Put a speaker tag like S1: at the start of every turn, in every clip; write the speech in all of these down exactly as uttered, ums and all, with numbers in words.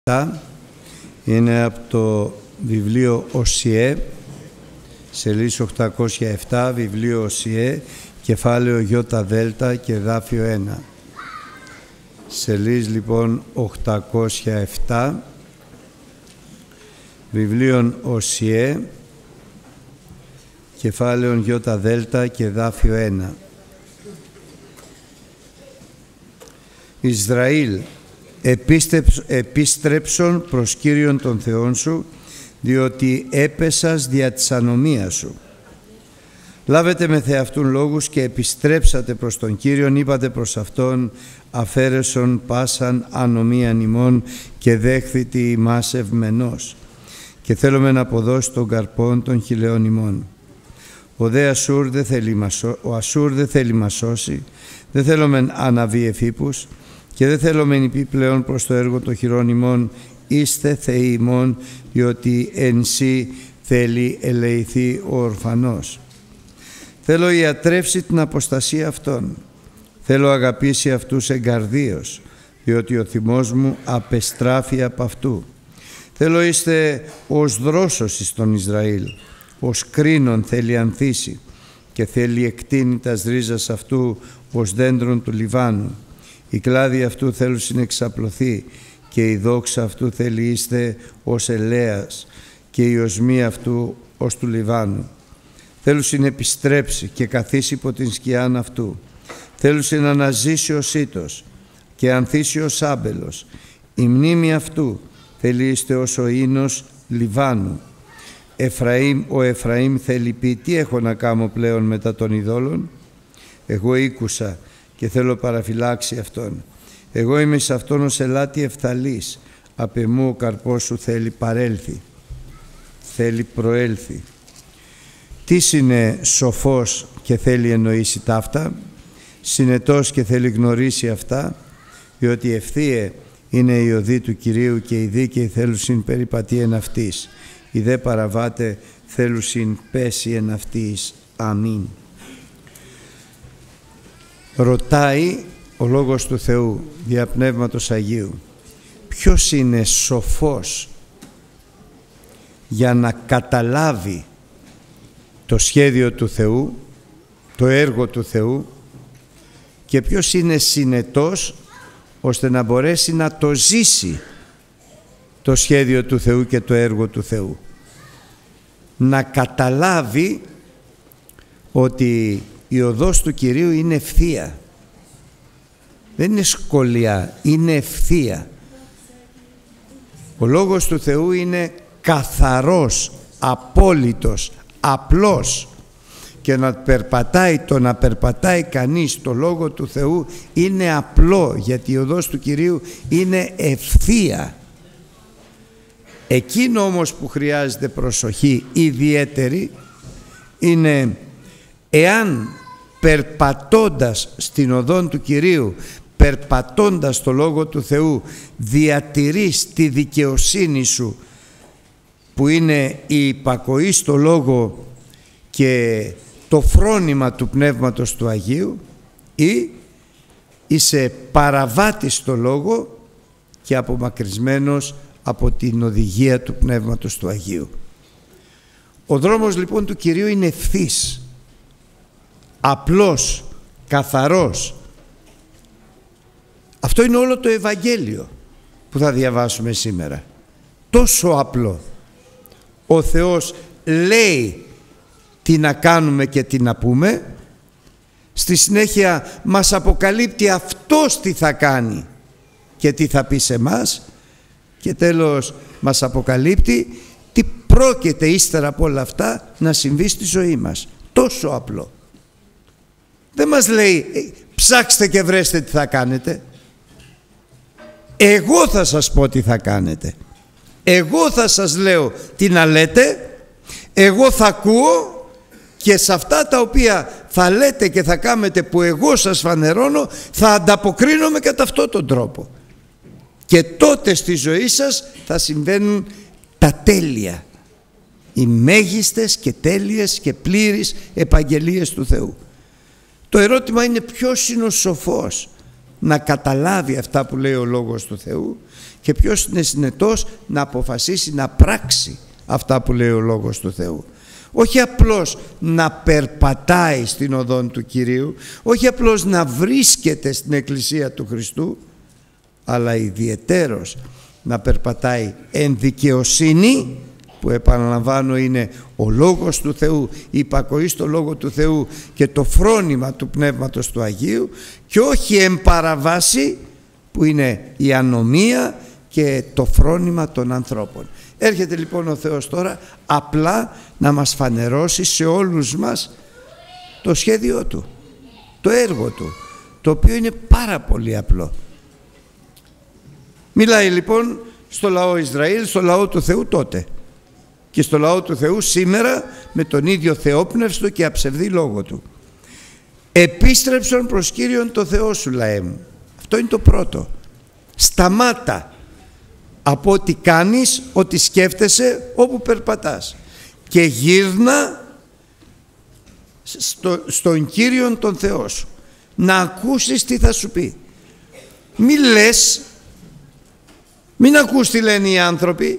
S1: Είναι από το βιβλίο Οσιέ, σελίδα οκτακόσια επτά, βιβλίο Οσιέ, κεφάλαιο Ιώτα Δέλτα και εδάφιο ένα. Σελίδα λοιπόν οκτακόσια επτά, βιβλίο Οσιέ, κεφάλαιο Ιώτα Δέλτα και εδάφιο ένα. Ισραήλ, επίστρεψον προς Κύριον τον Θεόν σου, διότι έπεσας δια της ανομίας σου. Λάβετε με θεαυτούν λόγους και επιστρέψατε προς τον Κύριον, είπατε προς Αυτόν, αφαίρεσον πάσαν ανομίαν ημών και δέχθητη ημάς ευμενός. Και θέλουμε να αποδώσει τον καρπόν των χιλιών ημών. Ο δε Ασούρ δεν θέλει μας, ο Ασούρ δεν θέλει μας σώσει, δεν θέλουμε αναβεί εφήπους, και δεν θέλουμε νηπεί πλέον προς το έργο των χειρών ημών, είστε θεοί ημών, διότι εν σύ θέλει ελεηθεί ο ορφανός. Θέλω ιατρεύσει την αποστασία αυτών, θέλω αγαπήσει αυτούς εγκαρδίως, διότι ο θυμός μου απεστράφει από αυτού. Θέλω είστε ως δρόσος εις τον Ισραήλ, ως κρίνον θέλει ανθίσει, και θέλει εκτείνει τας ρίζας αυτού ως δέντρον του Λιβάνου. Η κλάδη αυτού θέλουν συνεξαπλωθεί και η δόξα αυτού θέλει είστε ως ελέας και η οσμή αυτού ως του Λιβάνου. Θέλουν συνεπιστρέψει και καθίσει υπό την σκιάν αυτού. Θέλουν να αναζήσει ο σύτος και ανθίσει ως άμπελος. Η μνήμη αυτού θέλει είστε ως ο ίνος Λιβάνου. Εφραήμ, ο Εφραήμ θέλει πει, τι έχω να κάνω πλέον μετά των ειδόλων. Εγώ ήκουσα και θέλω παραφυλάξει αυτόν. Εγώ είμαι σε αυτόν ως ελάτη ευθαλής. Απ' εμού ο καρπός σου θέλει παρέλθει, θέλει προέλθει. Τι είναι σοφός και θέλει εννοήσει ταύτα, συνετός και θέλει γνωρίσει αυτά, διότι ευθύε είναι η οδή του Κυρίου και οι δίκαιοι θέλουσιν περιπατεί εν αυτής. Οι δε παραβάτε θέλουσιν πέσει εν αυτής. Αμήν. Ρωτάει ο Λόγος του Θεού δια Πνεύματος Αγίου, ποιος είναι σοφός για να καταλάβει το σχέδιο του Θεού, το έργο του Θεού, και ποιος είναι συνετός ώστε να μπορέσει να το ζήσει το σχέδιο του Θεού και το έργο του Θεού. Να καταλάβει ότι η οδός του Κυρίου είναι ευθεία. Δεν είναι σκολιά, είναι ευθεία. Ο Λόγος του Θεού είναι καθαρός, απόλυτος, απλός. Και να περπατάει, το να περπατάει κανείς το Λόγο του Θεού είναι απλό, γιατί η οδός του Κυρίου είναι ευθεία. Εκείνο όμως που χρειάζεται προσοχή ιδιαίτερη είναι εάν περπατώντας στην οδόν του Κυρίου, περπατώντας το Λόγο του Θεού, διατηρείς τη δικαιοσύνη σου που είναι η υπακοή στο Λόγο και το φρόνημα του Πνεύματος του Αγίου, ή είσαι παραβάτης στο Λόγο και απομακρυσμένος από την οδηγία του Πνεύματος του Αγίου. Ο δρόμος λοιπόν του Κυρίου είναι ευθύς, απλός, καθαρός. Αυτό είναι όλο το Ευαγγέλιο που θα διαβάσουμε σήμερα. Τόσο απλό. Ο Θεός λέει τι να κάνουμε και τι να πούμε. Στη συνέχεια μας αποκαλύπτει Αυτός τι θα κάνει και τι θα πει σε μας. Και τέλος μας αποκαλύπτει τι πρόκειται ύστερα από όλα αυτά να συμβεί στη ζωή μας. Τόσο απλό. Δεν μας λέει ψάξτε και βρέστε τι θα κάνετε. Εγώ θα σας πω τι θα κάνετε. Εγώ θα σας λέω τι να λέτε. Εγώ θα ακούω και σε αυτά τα οποία θα λέτε και θα κάνετε που εγώ σας φανερώνω θα ανταποκρίνομαι κατά αυτόν τον τρόπο. Και τότε στη ζωή σας θα συμβαίνουν τα τέλεια. Οι μέγιστες και τέλειες και πλήρεις επαγγελίες του Θεού. Το ερώτημα είναι ποιος είναι ο σοφός να καταλάβει αυτά που λέει ο Λόγος του Θεού και ποιος είναι συνετός να αποφασίσει να πράξει αυτά που λέει ο Λόγος του Θεού. Όχι απλώς να περπατάει στην οδόν του Κυρίου, όχι απλώς να βρίσκεται στην Εκκλησία του Χριστού, αλλά ιδιαιτέρως να περπατάει εν δικαιοσύνη, που επαναλαμβάνω είναι ο Λόγος του Θεού, η υπακοή στο Λόγο του Θεού και το φρόνημα του Πνεύματος του Αγίου, και όχι εν παραβάση, που είναι η ανομία και το φρόνημα των ανθρώπων. Έρχεται λοιπόν ο Θεός τώρα απλά να μας φανερώσει σε όλους μας το σχέδιό Του, το έργο Του, το οποίο είναι πάρα πολύ απλό. Μιλάει λοιπόν στο λαό Ισραήλ, στο λαό του Θεού τότε και στο λαό του Θεού σήμερα με τον ίδιο θεόπνευστο και αψευδή λόγο Του. Επίστρεψον προς Κύριον το Θεό σου, λαέ μου. Αυτό είναι το πρώτο. Σταμάτα από ό,τι κάνεις, ό,τι σκέφτεσαι, όπου περπατάς, και γύρνα στο, στον Κύριον τον Θεό σου, να ακούσεις τι θα σου πει. Μη λες, μην ακούς τι λένε οι άνθρωποι,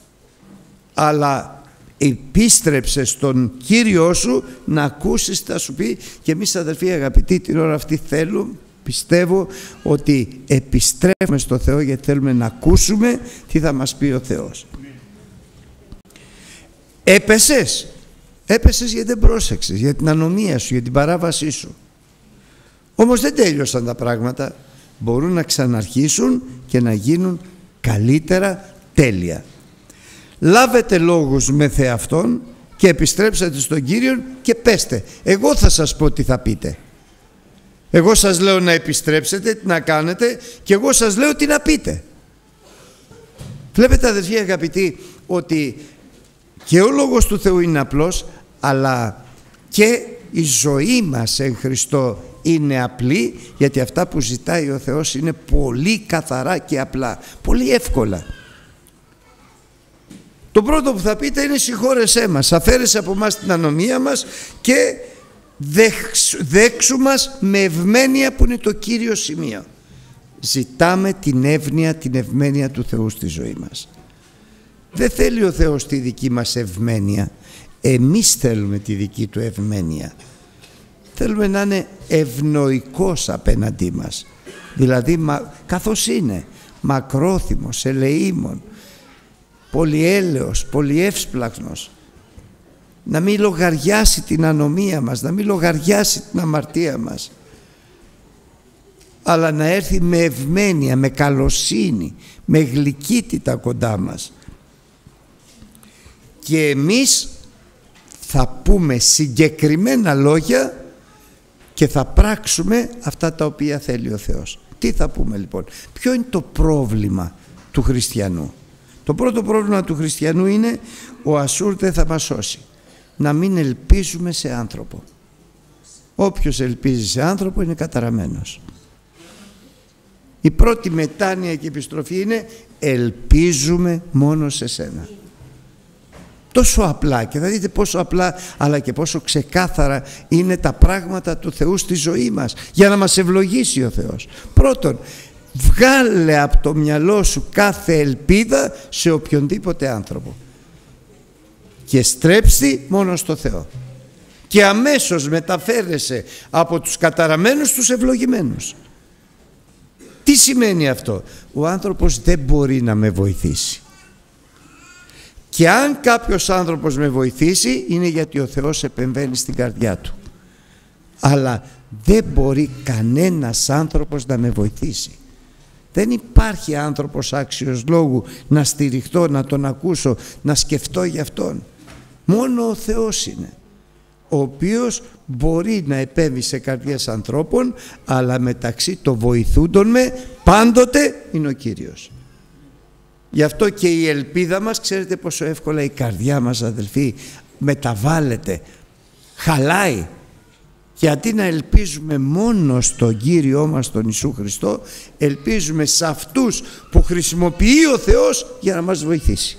S1: αλλά επίστρεψε στον Κύριό σου να ακούσεις τι θα σου πει. Και εμείς, αδελφοί αγαπητοί, την ώρα αυτή θέλω, πιστεύω ότι επιστρέφουμε στο Θεό, γιατί θέλουμε να ακούσουμε τι θα μας πει ο Θεός. Έπεσες, έπεσες γιατί δεν πρόσεξες, για την ανομία σου, για την παράβασή σου. Όμως δεν τέλειωσαν τα πράγματα, μπορούν να ξαναρχίσουν και να γίνουν καλύτερα, τέλεια. Λάβετε λόγους με θεαυτόν και επιστρέψατε στον Κύριον και πέστε. Εγώ θα σας πω τι θα πείτε. Εγώ σας λέω να επιστρέψετε, τι να κάνετε, και εγώ σας λέω τι να πείτε. Βλέπετε, αδελφοί αγαπητοί, ότι και ο Λόγος του Θεού είναι απλός, αλλά και η ζωή μας εν Χριστώ είναι απλή, γιατί αυτά που ζητάει ο Θεός είναι πολύ καθαρά και απλά, πολύ εύκολα. Το πρώτο που θα πείτε είναι συγχώρεσέ μας, αφαίρεσαι από μας την ανομία μας και δέξου μας με ευμένεια, που είναι το κύριο σημείο. Ζητάμε την εύνοια, την ευμένεια του Θεού στη ζωή μας. Δεν θέλει ο Θεός τη δική μας ευμένεια, εμείς θέλουμε τη δική Του ευμένεια. Θέλουμε να είναι ευνοϊκός απέναντί μας, δηλαδή μα, καθώς είναι, μακρόθυμος, ελεήμων, πολυέλεος, πολυεύσπλαχνος, να μην λογαριάσει την ανομία μας, να μην λογαριάσει την αμαρτία μας, αλλά να έρθει με ευμένεια, με καλοσύνη, με γλυκύτητα κοντά μας. Και εμείς θα πούμε συγκεκριμένα λόγια και θα πράξουμε αυτά τα οποία θέλει ο Θεός. Τι θα πούμε λοιπόν? Ποιο είναι το πρόβλημα του χριστιανού? Το πρώτο πρόβλημα του χριστιανού είναι ο Ασούρ δεν θα μας σώσει. Να μην ελπίζουμε σε άνθρωπο. Όποιος ελπίζει σε άνθρωπο είναι καταραμένος. Η πρώτη μετάνοια και επιστροφή είναι ελπίζουμε μόνο σε σένα. Τόσο απλά, και θα δείτε πόσο απλά αλλά και πόσο ξεκάθαρα είναι τα πράγματα του Θεού στη ζωή μας, για να μας ευλογήσει ο Θεός. Πρώτον, βγάλε από το μυαλό σου κάθε ελπίδα σε οποιονδήποτε άνθρωπο και στρέψει μόνο στο Θεό, και αμέσως μεταφέρεσαι από τους καταραμένους στους ευλογημένους. Τι σημαίνει αυτό? Ο άνθρωπος δεν μπορεί να με βοηθήσει, και αν κάποιος άνθρωπος με βοηθήσει είναι γιατί ο Θεός επεμβαίνει στην καρδιά του, αλλά δεν μπορεί κανένας άνθρωπος να με βοηθήσει. Δεν υπάρχει άνθρωπος άξιος λόγου να στηριχτώ, να τον ακούσω, να σκεφτώ για αυτόν. Μόνο ο Θεός είναι, ο οποίος μπορεί να επέμβει σε καρδιές ανθρώπων, αλλά μεταξύ των βοηθούντων με πάντοτε είναι ο Κύριος. Γι' αυτό και η ελπίδα μας, ξέρετε πόσο εύκολα η καρδιά μας, αδελφοί, μεταβάλλεται, χαλάει. Και αντί να ελπίζουμε μόνο στον Κύριό μας τον Ιησού Χριστό, ελπίζουμε σε αυτούς που χρησιμοποιεί ο Θεός για να μας βοηθήσει.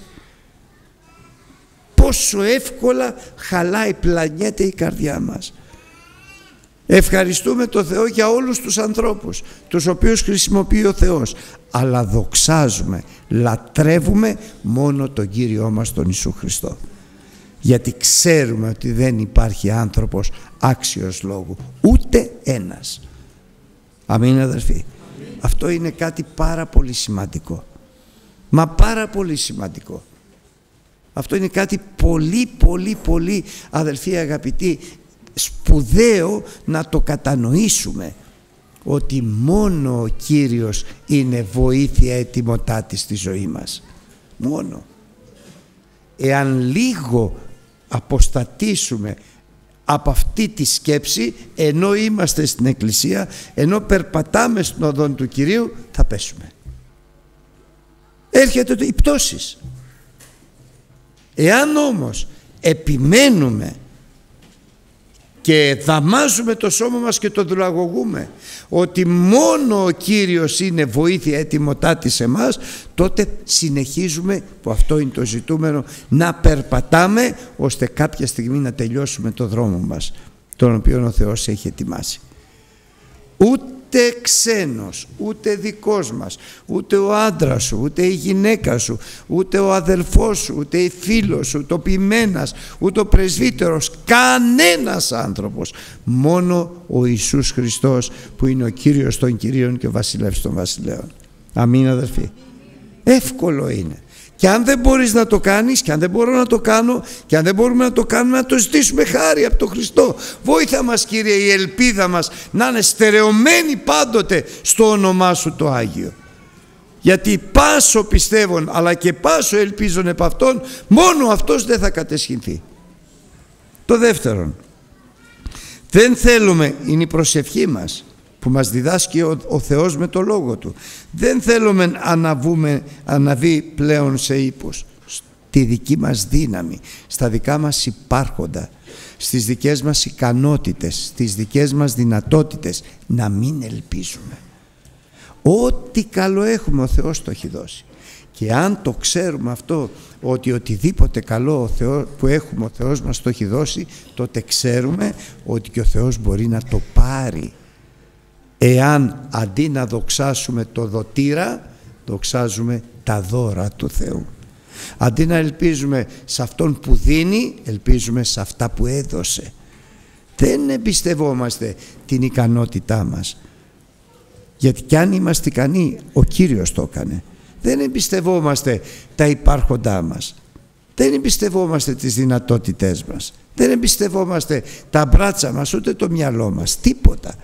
S1: Πόσο εύκολα χαλάει, πλανιέται η καρδιά μας. Ευχαριστούμε τον Θεό για όλους τους ανθρώπους τους οποίους χρησιμοποιεί ο Θεός, αλλά δοξάζουμε, λατρεύουμε μόνο τον Κύριό μας τον Ιησού Χριστό, γιατί ξέρουμε ότι δεν υπάρχει άνθρωπος άξιος λόγου, ούτε ένας. Αμήν, αδερφοί. Αμήν. Αυτό είναι κάτι πάρα πολύ σημαντικό, μα πάρα πολύ σημαντικό. Αυτό είναι κάτι πολύ πολύ πολύ, αδελφοί αγαπητοί, σπουδαίο να το κατανοήσουμε, ότι μόνο ο Κύριος είναι βοήθεια ετοιμοτάτη στη ζωή μας. Μόνο. Εάν λίγο αποστατήσουμε από αυτή τη σκέψη, ενώ είμαστε στην Εκκλησία, ενώ περπατάμε στον οδόν του Κυρίου, θα πέσουμε. Έρχεται το, οι πτώσεις. Εάν όμως επιμένουμε και δαμάζουμε το σώμα μας και το δουλαγωγούμε ότι μόνο ο Κύριος είναι βοήθεια ετοιμοτάτη σε εμάς, τότε συνεχίζουμε, που αυτό είναι το ζητούμενο, να περπατάμε ώστε κάποια στιγμή να τελειώσουμε το δρόμο μας, τον οποίο ο Θεός έχει ετοιμάσει. Ούτε ξένος, ούτε δικός μας, ούτε ο άντρας σου, ούτε η γυναίκα σου, ούτε ο αδελφός σου, ούτε η φίλος σου, ούτε ο ποιμένας, ούτε ο πρεσβύτερος, κανένας άνθρωπος, μόνο ο Ιησούς Χριστός που είναι ο Κύριος των Κυρίων και ο Βασιλεύς των Βασιλέων. Αμήν, αδερφοί. Εύκολο είναι. Και αν δεν μπορείς να το κάνεις, και αν δεν μπορώ να το κάνω, και αν δεν μπορούμε να το κάνουμε, να το ζητήσουμε χάρη από τον Χριστό. Βόηθα μας, Κύριε, η ελπίδα μας να είναι στερεωμένη πάντοτε στο όνομά Σου το Άγιο. Γιατί πάσο πιστεύων, αλλά και πάσο ελπίζων επ' αυτόν, μόνο αυτός δεν θα κατεσχυνθεί. Το δεύτερον, δεν θέλουμε, είναι η προσευχή μας που μας διδάσκει ο, ο Θεός με το Λόγο Του. Δεν θέλουμε αναβούμε, αναβεί πλέον σε ύπους, στη δική μας δύναμη, στα δικά μας υπάρχοντα, στις δικές μας ικανότητες, στις δικές μας δυνατότητες, να μην ελπίζουμε. Ό,τι καλό έχουμε ο Θεός το έχει δώσει. Και αν το ξέρουμε αυτό, ότι οτιδήποτε καλό ο Θεός, που έχουμε ο Θεός μας το έχει δώσει, τότε ξέρουμε ότι και ο Θεός μπορεί να το πάρει. Εάν αντί να δοξάσουμε το δοτήρα, δοξάζουμε τα δώρα του Θεού. Αντί να ελπίζουμε σε Αυτόν που δίνει, ελπίζουμε σε αυτά που έδωσε. Δεν εμπιστευόμαστε την ικανότητά μας, γιατί κι αν είμαστε ικανοί, ο Κύριος το έκανε. Δεν εμπιστευόμαστε τα υπάρχοντά μας, δεν εμπιστευόμαστε τις δυνατότητές μας, δεν εμπιστευόμαστε τα μπράτσα μας, ούτε το μυαλό μας, τίποτα.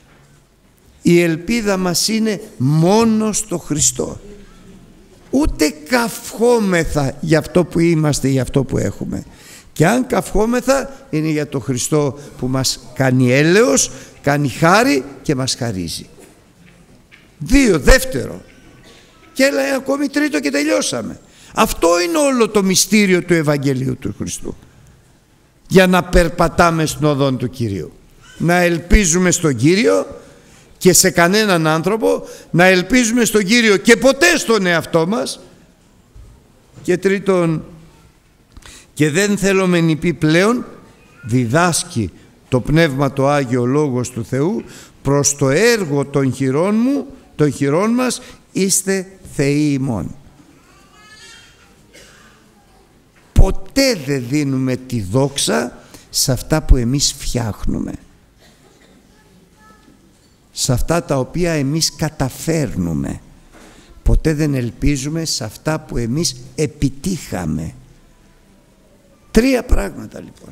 S1: Η ελπίδα μας είναι μόνο στο Χριστό. Ούτε καυχόμεθα για αυτό που είμαστε, για αυτό που έχουμε. Και αν καυχόμεθα, είναι για το Χριστό που μας κάνει έλεος, κάνει χάρη και μας χαρίζει. Δύο, δεύτερο. Και έλα ακόμη τρίτο και τελειώσαμε. Αυτό είναι όλο το μυστήριο του Ευαγγελίου του Χριστού. Για να περπατάμε στον οδόν του Κυρίου. Να ελπίζουμε στον Κύριο και σε κανέναν άνθρωπο, να ελπίζουμε στον Κύριο και ποτέ στον εαυτό μας. Και τρίτον, και δεν θέλουμε νηπί πλέον, διδάσκει το Πνεύμα το Άγιο Λόγος του Θεού, προς το έργο των χειρών μου, των χειρών μας, είστε Θεοί ημών. Ποτέ δεν δίνουμε τη δόξα σε αυτά που εμείς φτιάχνουμε, σε αυτά τα οποία εμείς καταφέρνουμε. Ποτέ δεν ελπίζουμε σε αυτά που εμείς επιτύχαμε. Τρία πράγματα λοιπόν.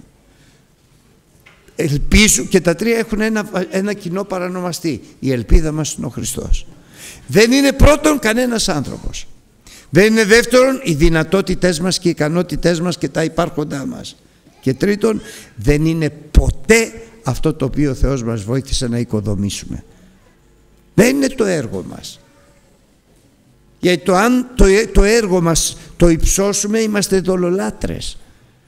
S1: Ελπίζω, και τα τρία έχουν ένα, ένα κοινό παρανομαστή. Η ελπίδα μας είναι ο Χριστός. Δεν είναι πρώτον κανένας άνθρωπος. Δεν είναι δεύτερον οι δυνατότητές μας και οι ικανότητές μας και τα υπάρχοντά μας. Και τρίτον, δεν είναι ποτέ αυτό το οποίο ο Θεός μας βοήθησε να οικοδομήσουμε. Δεν είναι το έργο μας. Γιατί το, αν το, το έργο μας το υψώσουμε, είμαστε δολολάτρες.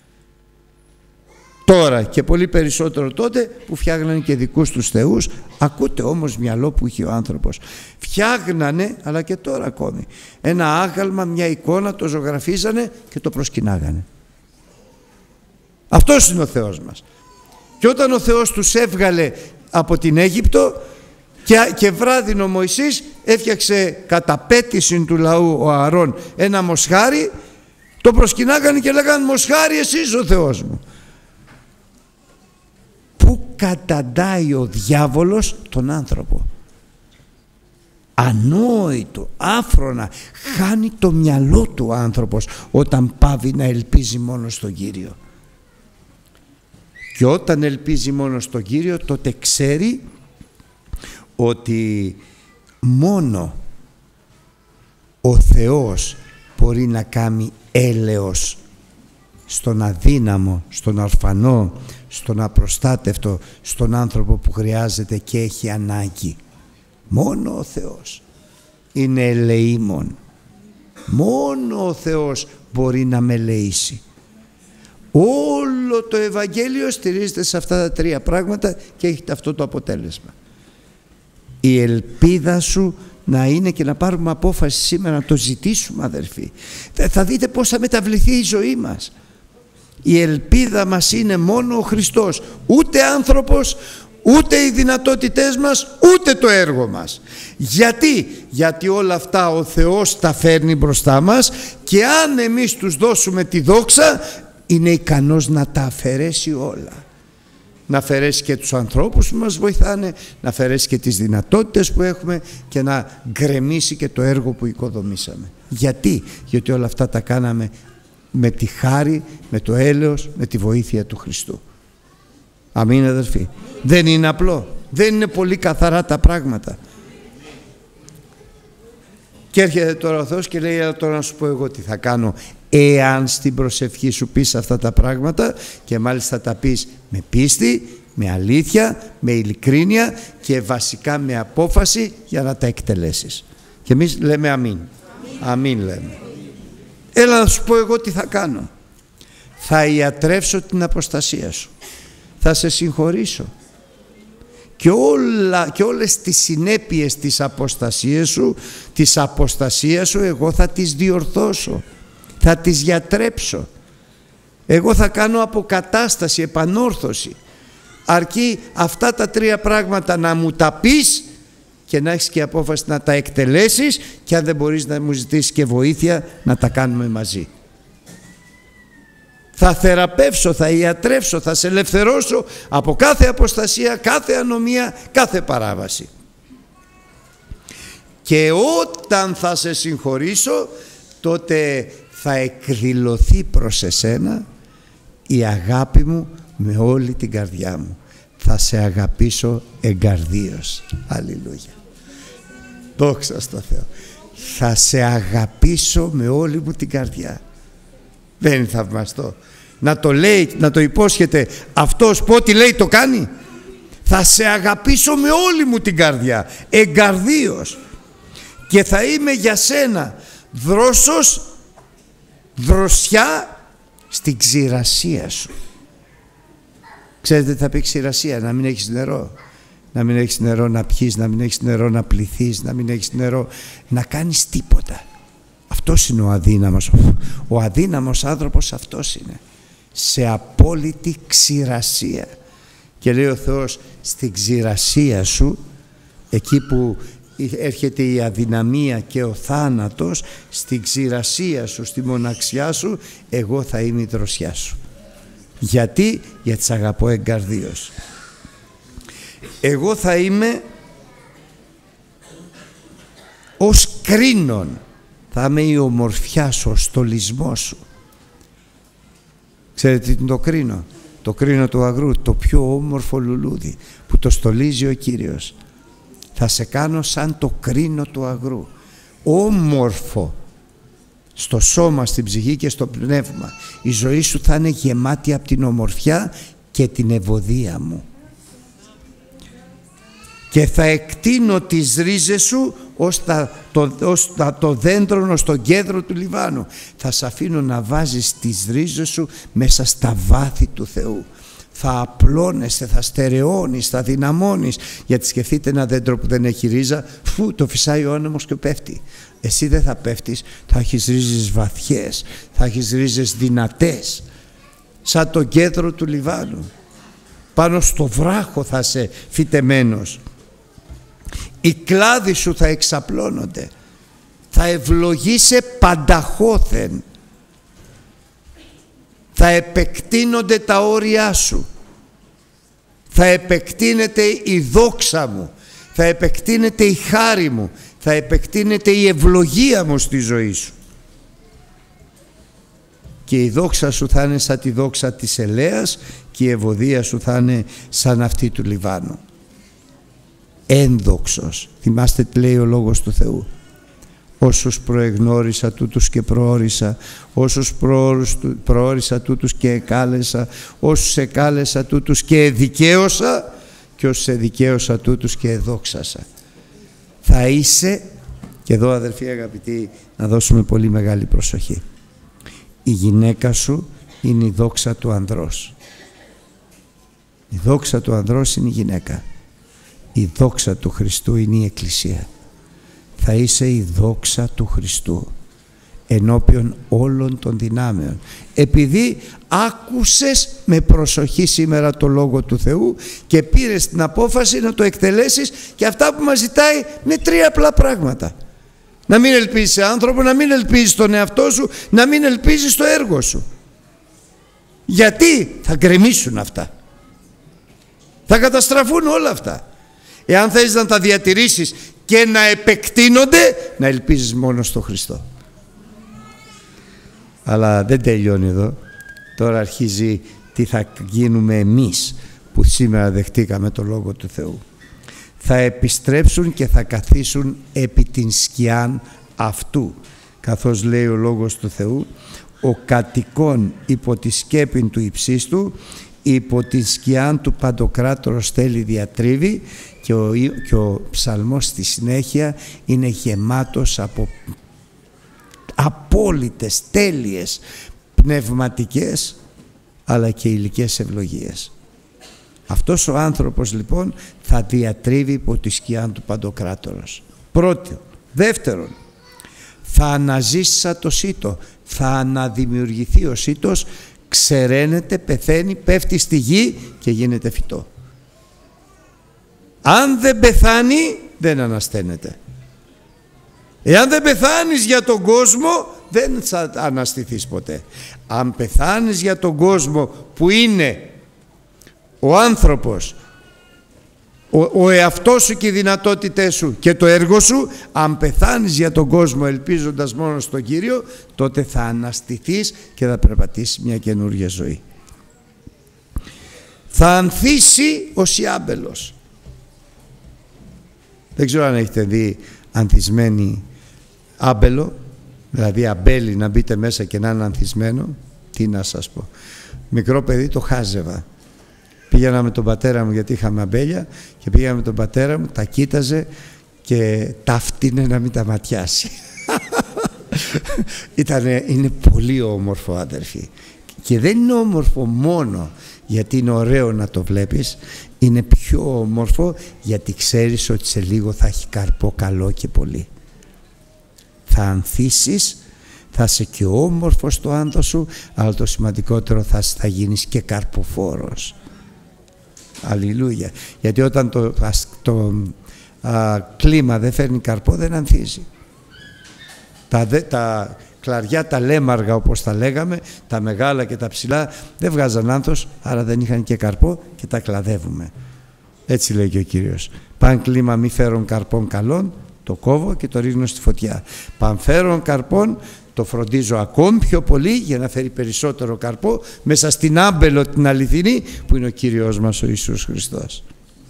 S1: Τώρα και πολύ περισσότερο τότε που φτιάχνανε και δικούς τους θεούς. Ακούτε όμως μυαλό που είχε ο άνθρωπος. Φτιάχνανε, αλλά και τώρα ακόμη, ένα άγαλμα, μια εικόνα, το ζωγραφίζανε και το προσκυνάγανε. Αυτός είναι ο Θεός μας. Και όταν ο Θεός τους έβγαλε από την Αίγυπτο και, και βράδυνο ο Μωυσής έφτιαξε κατά πέτηση του λαού ο Ααρών ένα μοσχάρι, το προσκυνάγανε και λέγανε «Μοσχάρι, εσύ είσαι ο Θεός μου». Πού καταντάει ο διάβολος τον άνθρωπο? Ανόητο, άφρονα, χάνει το μυαλό του ο άνθρωπος όταν πάβει να ελπίζει μόνο στον Κύριο. Και όταν ελπίζει μόνο στον Κύριο, τότε ξέρει ότι μόνο ο Θεός μπορεί να κάνει έλεος στον αδύναμο, στον ορφανό, στον απροστάτευτο, στον άνθρωπο που χρειάζεται και έχει ανάγκη. Μόνο ο Θεός είναι ελεήμων. Μόνο ο Θεός μπορεί να με ελεήσει. Όλο το Ευαγγέλιο στηρίζεται σε αυτά τα τρία πράγματα και έχετε αυτό το αποτέλεσμα. Η ελπίδα σου να είναι, και να πάρουμε απόφαση σήμερα να το ζητήσουμε, αδερφοί. Θα δείτε πώς θα μεταβληθεί η ζωή μας. Η ελπίδα μας είναι μόνο ο Χριστός. Ούτε άνθρωπος, ούτε οι δυνατότητές μας, ούτε το έργο μας. Γιατί? Γιατί όλα αυτά ο Θεός τα φέρνει μπροστά μας και αν εμείς τους δώσουμε τη δόξα, είναι ικανός να τα αφαιρέσει όλα. Να αφαιρέσει και τους ανθρώπους που μας βοηθάνε, να αφαιρέσει και τις δυνατότητες που έχουμε και να γκρεμίσει και το έργο που οικοδομήσαμε. Γιατί? Γιατί όλα αυτά τα κάναμε με τη χάρη, με το έλεος, με τη βοήθεια του Χριστού. Αμήν, αδερφοί. Δεν είναι απλό. Δεν είναι πολύ καθαρά τα πράγματα. Και έρχεται τώρα ο Θεός και λέει, αλλά τώρα να σου πω εγώ τι θα κάνω εάν στην προσευχή σου πεις αυτά τα πράγματα, και μάλιστα τα πεις με πίστη, με αλήθεια, με ειλικρίνεια και βασικά με απόφαση για να τα εκτελέσεις. Και εμείς λέμε αμήν. Αμήν, αμήν λέμε. Έλα να σου πω εγώ τι θα κάνω. Θα ιατρεύσω την αποστασία σου. Θα σε συγχωρήσω. Και, όλα, και όλες τις συνέπειες της αποστασίας σου, της αποστασίας σου, εγώ θα τις διορθώσω. Θα τις γιατρέψω. Εγώ θα κάνω αποκατάσταση, επανόρθωση. Αρκεί αυτά τα τρία πράγματα να μου τα πεις και να έχεις και απόφαση να τα εκτελέσεις, και αν δεν μπορείς να μου ζητήσεις και βοήθεια, να τα κάνουμε μαζί. Θα θεραπεύσω, θα ιατρεύσω, θα σε ελευθερώσω από κάθε αποστασία, κάθε ανομία, κάθε παράβαση. Και όταν θα σε συγχωρήσω, τότε θα εκδηλωθεί προς εσένα η αγάπη μου με όλη την καρδιά μου. Θα σε αγαπήσω εγκαρδίως. Αλληλούια. Δόξα στο Θεό. Θα σε αγαπήσω με όλη μου την καρδιά. Δεν είναι θαυμαστό? Να το λέει, να το υπόσχεται αυτός που ό,τι λέει το κάνει. Θα σε αγαπήσω με όλη μου την καρδιά, εγκαρδίως, και θα είμαι για σένα δρόσος, δροσιά στην ξηρασία σου. Ξέρετε τι θα πει ξηρασία? Να μην έχεις νερό. Να μην έχεις νερό να πιείς, να μην έχεις νερό να πληθείς, να μην έχεις νερό να κάνεις τίποτα. Αυτός είναι ο αδύναμος. Ο αδύναμος άνθρωπος αυτός είναι. Σε απόλυτη ξηρασία. Και λέει ο Θεός, στην ξηρασία σου, εκεί που έρχεται η αδυναμία και ο θάνατος, στην ξηρασία σου, στη μοναξιά σου, εγώ θα είμαι η δροσιά σου. Γιατί? Γιατί σ' αγαπώ εγκαρδίως. Εγώ θα είμαι ως κρίνον. Θα είμαι η ομορφιά σου, ο στολισμός σου. Ξέρετε τι είναι το κρίνο? Το κρίνο του αγρού, το πιο όμορφο λουλούδι που το στολίζει ο Κύριος. Θα σε κάνω σαν το κρίνο του αγρού, όμορφο στο σώμα, στην ψυχή και στο πνεύμα. Η ζωή σου θα είναι γεμάτη από την ομορφιά και την ευωδία μου. Και θα εκτείνω τις ρίζες σου ως, τα, το, ως τα, το δέντρο, ως το κέντρο του Λιβάνου. Θα σε αφήνω να βάζεις τις ρίζες σου μέσα στα βάθη του Θεού. Θα απλώνεσαι, θα στερεώνεις, θα δυναμώνεις. Γιατί σκεφτείτε ένα δέντρο που δεν έχει ρίζα, φου, το φυσάει ο άνεμος και πέφτει. Εσύ δεν θα πέφτεις, θα έχεις ρίζες βαθιές, θα έχεις ρίζες δυνατές, σαν το κέντρο του Λιβάνου. πάνω στο βράχο θα είσαι φυτεμένος. Οι κλάδοι σου θα εξαπλώνονται. Θα ευλογείσαι πανταχώθεν. Θα επεκτείνονται τα όρια σου. Θα επεκτείνεται η δόξα μου. Θα επεκτείνεται η χάρη μου. Θα επεκτείνεται η ευλογία μου στη ζωή σου. Και η δόξα σου θα είναι σαν τη δόξα της ελαίας και η ευωδία σου θα είναι σαν αυτή του Λιβάνου. Ένδοξος. Θυμάστε τι λέει ο Λόγος του Θεού. Όσους προεγνώρισα τούτους και προόρισα, όσους προόρισα τούτους και εκάλεσα, όσους εκάλεσα τούτους και εδικαίωσα και όσους εδικαίωσα τούτους και εδόξασα. Θα είσαι, και εδώ αδελφοί αγαπητοί, να δώσουμε πολύ μεγάλη προσοχή. Η γυναίκα σου είναι η δόξα του ανδρός. Η δόξα του ανδρός είναι η γυναίκα. Η δόξα του Χριστού είναι η Εκκλησία. Θα είσαι η δόξα του Χριστού ενώπιον όλων των δυνάμεων, επειδή άκουσες με προσοχή σήμερα το Λόγο του Θεού και πήρες την απόφαση να το εκτελέσεις, και αυτά που μας ζητάει είναι τρία απλά πράγματα. Να μην ελπίζεις σε άνθρωπο, να μην ελπίζεις στον εαυτό σου, να μην ελπίζεις στο έργο σου. Γιατί θα γκρεμίσουν αυτά, θα καταστραφούν όλα αυτά. Εάν θέλεις να τα διατηρήσεις και να επεκτείνονται, να ελπίζεις μόνο στο Χριστό. Αλλά δεν τελειώνει εδώ. Τώρα αρχίζει τι θα γίνουμε εμείς που σήμερα δεχτήκαμε το Λόγο του Θεού. Θα επιστρέψουν και θα καθίσουν επί την σκιάν αυτού, καθώς λέει ο Λόγος του Θεού, ο κατοικών υπό τη σκέπην του υψίστου, υπό την σκιάν του Παντοκράτορος θέλει διατρίβει, και ο, και ο ψαλμός στη συνέχεια είναι γεμάτος από απόλυτες, τέλειες, πνευματικές αλλά και υλικές ευλογίες. Αυτός ο άνθρωπος λοιπόν θα διατρίβει υπό τη σκιά του Παντοκράτορος. Πρώτον. Δεύτερον, θα αναζήσει σαν το σύτο, θα αναδημιουργηθεί ο σύτος, ξεραίνεται, πεθαίνει, πέφτει στη γη και γίνεται φυτό. Αν δεν πεθάνει, δεν ανασταίνεται. Εάν δεν πεθάνεις για τον κόσμο, δεν θα αναστηθείς ποτέ. Αν πεθάνεις για τον κόσμο που είναι ο άνθρωπος, ο, ο εαυτός σου και οι δυνατότητές σου και το έργο σου, αν πεθάνεις για τον κόσμο ελπίζοντας μόνο στον Κύριο, τότε θα αναστηθείς και θα περπατήσεις μια καινούργια ζωή. Θα ανθίσει ως η άμπελος. Δεν ξέρω αν έχετε δει ανθισμένη άμπελο, δηλαδή αμπέλι να μπείτε μέσα και να είναι ανθισμένο. Τι να σας πω. Μικρό παιδί το χάζευα. Πήγαινα με τον πατέρα μου, γιατί είχαμε αμπέλια, και πήγαινα με τον πατέρα μου, τα κοίταζε και τα φτύνε να μην τα ματιάσει. Ήτανε, είναι πολύ όμορφο, αδερφοί. Και δεν είναι όμορφο μόνο γιατί είναι ωραίο να το βλέπεις, είναι πιο όμορφο γιατί ξέρεις ότι σε λίγο θα έχει καρπό καλό και πολύ. Θα ανθίσεις, θα είσαι και όμορφος στο άνθο σου, αλλά το σημαντικότερο θα, θα γίνεις και καρποφόρος. Αλληλούια. Γιατί όταν το, το α, κλίμα δεν φέρνει καρπό, δεν ανθίζει. Τα, τα κλαριά, τα λέμαργα όπως τα λέγαμε, τα μεγάλα και τα ψηλά, δεν βγάζαν άνθος, άρα δεν είχαν και καρπό και τα κλαδεύουμε. Έτσι λέει και ο Κύριος. Παν κλίμα μη φέρουν καρπών καλών, το κόβω και το ρίχνω στη φωτιά. Παν φέρουν καρπών, το φροντίζω ακόμη πιο πολύ για να φέρει περισσότερο καρπό μέσα στην άμπελο την αληθινή που είναι ο Κύριος μας ο Ιησούς Χριστός.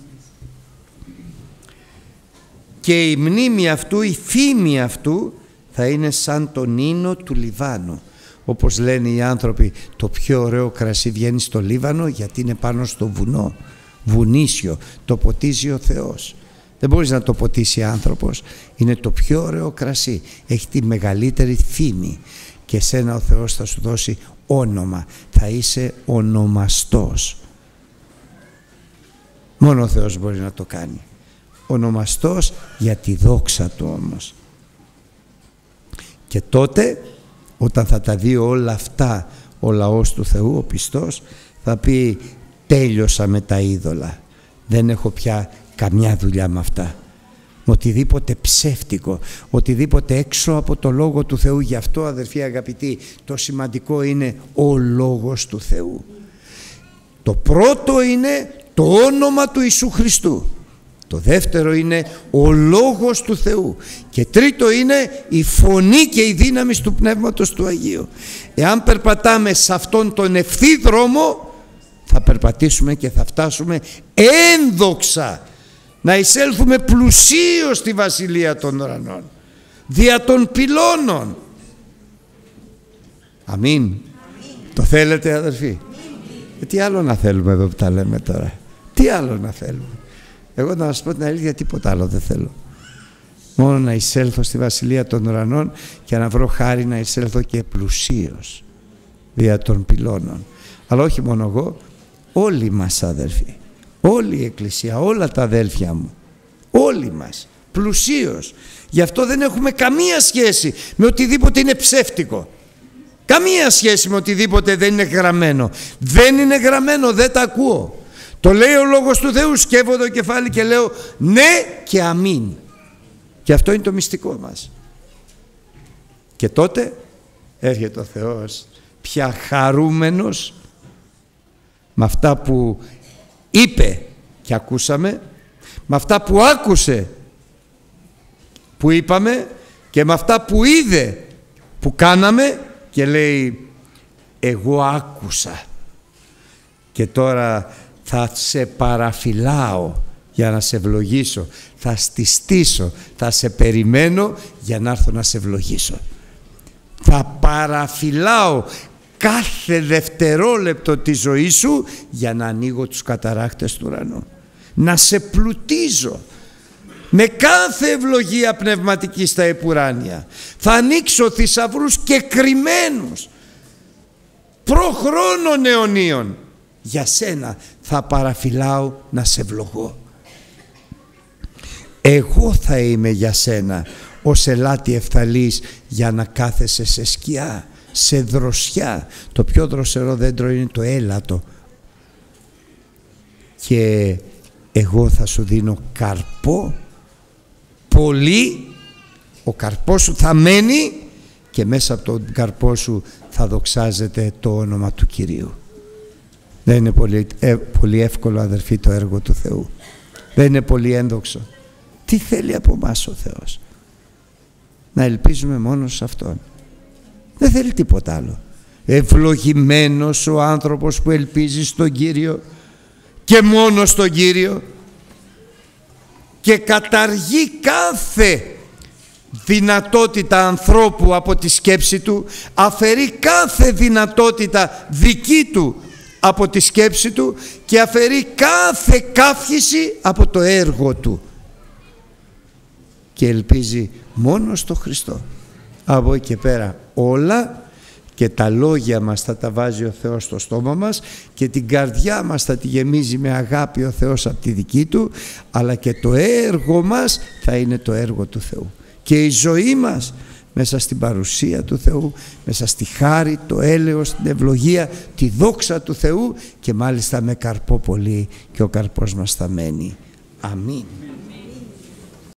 S1: Και η μνήμη αυτού, η φήμη αυτού θα είναι σαν τον ίνο του Λιβάνου. Όπως λένε οι άνθρωποι, το πιο ωραίο κρασί βγαίνει στο Λίβανο γιατί είναι πάνω στο βουνό, βουνίσιο, το ποτίζει ο Θεός. Δεν μπορείς να το ποτίσει άνθρωπος. Είναι το πιο ωραίο κρασί. Έχει τη μεγαλύτερη φήμη. Και σένα ο Θεός θα σου δώσει όνομα. Θα είσαι ονομαστός. Μόνο ο Θεός μπορεί να το κάνει. Ονομαστός για τη δόξα Του όμως. Και τότε, όταν θα τα δει όλα αυτά ο λαός του Θεού, ο πιστός, θα πει τέλειωσα με τα είδωλα. Δεν έχω πια καμιά δουλειά με αυτά. Οτιδήποτε ψεύτικο, οτιδήποτε έξω από το Λόγο του Θεού. Γι' αυτό, αδερφοί αγαπητοί, το σημαντικό είναι ο Λόγος του Θεού. Το πρώτο είναι το όνομα του Ιησού Χριστού. Το δεύτερο είναι ο Λόγος του Θεού. Και τρίτο είναι η φωνή και η δύναμη του Πνεύματος του Αγίου. Εάν περπατάμε σε αυτόν τον ευθύ δρόμο, θα περπατήσουμε και θα φτάσουμε ένδοξα να εισέλθουμε πλουσίως στη Βασιλεία των Ουρανών, δια των πυλώνων. Αμήν. Αμήν. Το θέλετε, αδερφοί? Ε, τι άλλο να θέλουμε εδώ που τα λέμε τώρα? Τι άλλο να θέλουμε? Εγώ να σας πω την αλήθεια, τίποτα άλλο δεν θέλω. Μόνο να εισέλθω στη Βασιλεία των Ουρανών και να βρω χάρη να εισέλθω και πλουσίως δια των πυλώνων. Αλλά όχι μόνο εγώ, όλοι μας, αδερφοί, όλη η Εκκλησία, όλα τα αδέλφια μου, όλοι μας, πλουσίως. Γι' αυτό δεν έχουμε καμία σχέση με οτιδήποτε είναι ψεύτικο. Καμία σχέση με οτιδήποτε δεν είναι γραμμένο. Δεν είναι γραμμένο, δεν τα ακούω. Το λέει ο Λόγος του Θεού, σκεύω το κεφάλι και λέω ναι και αμήν. Και αυτό είναι το μυστικό μας. Και τότε έρχεται ο Θεός πια χαρούμενος με αυτά που είπε και ακούσαμε, με αυτά που άκουσε που είπαμε και με αυτά που είδε που κάναμε, και λέει εγώ άκουσα και τώρα θα σε παραφυλάω για να σε ευλογήσω, θα στιστήσω, θα σε περιμένω για να έρθω να σε ευλογήσω. Θα παραφυλάω κάθε δευτερόλεπτο της ζωής σου για να ανοίγω τους καταράχτες του ουρανού, να σε πλουτίζω με κάθε ευλογία πνευματική στα επουράνια. Θα ανοίξω θησαυρούς και κρυμμένους προχρόνων αιωνίων. Για σένα θα παραφυλάω να σε ευλογώ. Εγώ θα είμαι για σένα ως ελάτι ευθαλής για να κάθεσαι σε σκιά, σε δροσιά. Το πιο δροσερό δέντρο είναι το έλατο. Και εγώ θα σου δίνω καρπό πολύ. Ο καρπός σου θα μένει και μέσα από τον καρπό σου θα δοξάζεται το όνομα του Κυρίου. Δεν είναι πολύ, ε, πολύ εύκολο, αδερφοί, το έργο του Θεού. Δεν είναι πολύ ένδοξο. Τι θέλει από μας ο Θεός? Να ελπίζουμε μόνο σε Αυτόν. Δεν θέλει τίποτα άλλο. Ευλογημένος ο άνθρωπος που ελπίζει στον Κύριο και μόνο στον Κύριο και καταργεί κάθε δυνατότητα ανθρώπου από τη σκέψη του, αφαιρεί κάθε δυνατότητα δική του από τη σκέψη του και αφαιρεί κάθε καύχηση από το έργο του και ελπίζει μόνο στο Χριστό. Από εκεί και πέρα όλα, και τα λόγια μας θα τα βάζει ο Θεός στο στόμα μας και την καρδιά μας θα τη γεμίζει με αγάπη ο Θεός από τη δική του, αλλά και το έργο μας θα είναι το έργο του Θεού και η ζωή μας μέσα στην παρουσία του Θεού, μέσα στη χάρη, το έλεος, την ευλογία, τη δόξα του Θεού και μάλιστα με καρπό πολύ, και ο καρπός μας θα μένει. Αμήν.